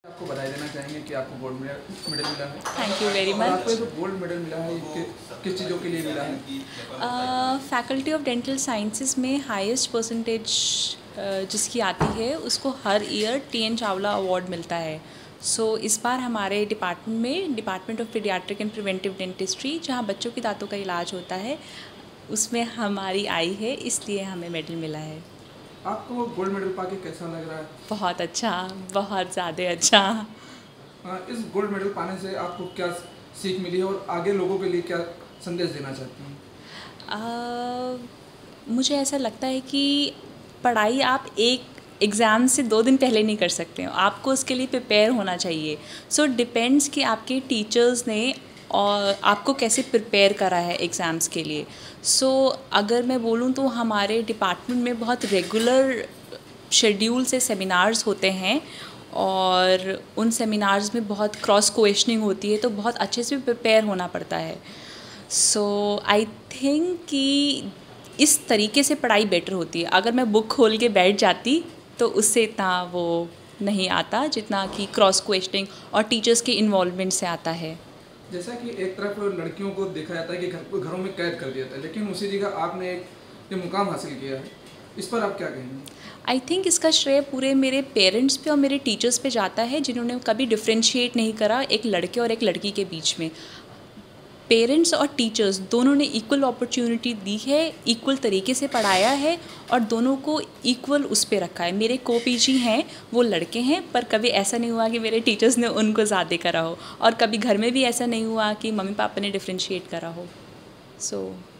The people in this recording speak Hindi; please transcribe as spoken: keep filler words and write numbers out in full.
आपको बधाई देना चाहेंगे कि आपको गोल्ड मेडल मेडल मिला है। थैंक यू वेरी और मच। आपको ये जो गोल्ड मेडल मिला है, ये कि- किस चीज़ों के लिए मिला है? फैकल्टी ऑफ डेंटल साइंसेज में हाईएस्ट परसेंटेज जिसकी आती है उसको हर year T N Chawla award मिलता है। सो so, इस बार हमारे डिपार्टमेंट में department of paediatric and preventive dentistry, जहाँ बच्चों के दांतों का इलाज होता है, उसमें हमारी आई है, इसलिए हमें मेडल मिला है। आपको गोल्ड मेडल पाके कैसा लग रहा है? बहुत अच्छा, बहुत ज़्यादा अच्छा। आ, इस गोल्ड मेडल पाने से आपको क्या सीख मिली है और आगे लोगों के लिए क्या संदेश देना चाहती हैं? आ, मुझे ऐसा लगता है कि पढ़ाई आप एक एग्ज़ाम से दो दिन पहले नहीं कर सकते हो, आपको उसके लिए प्रिपेयर होना चाहिए। सो so, डिपेंड्स कि आपके टीचर्स ने और आपको कैसे प्रिपेयर करा है एग्ज़ाम्स के लिए। सो so, अगर मैं बोलूँ तो हमारे डिपार्टमेंट में बहुत रेगुलर शेड्यूल से सेमिनार्स होते हैं और उन सेमिनार्स में बहुत क्रॉस क्वेश्चनिंग होती है, तो बहुत अच्छे से प्रिपेयर होना पड़ता है। सो आई थिंक कि इस तरीके से पढ़ाई बेटर होती है। अगर मैं बुक खोल के बैठ जाती तो उससे इतना वो नहीं आता जितना कि क्रॉस क्वेश्चनिंग और टीचर्स के इन्वॉल्वमेंट से आता है। जैसा कि एक तरफ लड़कियों को देखा जाता है कि घर घरों में कैद कर दिया जाता है, लेकिन उसी जगह आपने एक ये मुकाम हासिल किया है, इस पर आप क्या कहेंगे? आई थिंक इसका श्रेय पूरे मेरे पेरेंट्स पे और मेरे टीचर्स पे जाता है, जिन्होंने कभी डिफ्रेंशिएट नहीं करा एक लड़के और एक लड़की के बीच में। पेरेंट्स और टीचर्स दोनों ने इक्वल अपॉर्चुनिटी दी है, इक्वल तरीके से पढ़ाया है और दोनों को इक्वल उस पे रखा है। मेरे को पीजी हैं वो लड़के हैं, पर कभी ऐसा नहीं हुआ कि मेरे टीचर्स ने उनको ज़्यादा करा हो, और कभी घर में भी ऐसा नहीं हुआ कि मम्मी पापा ने डिफ्रेंशिएट करा हो। सो so,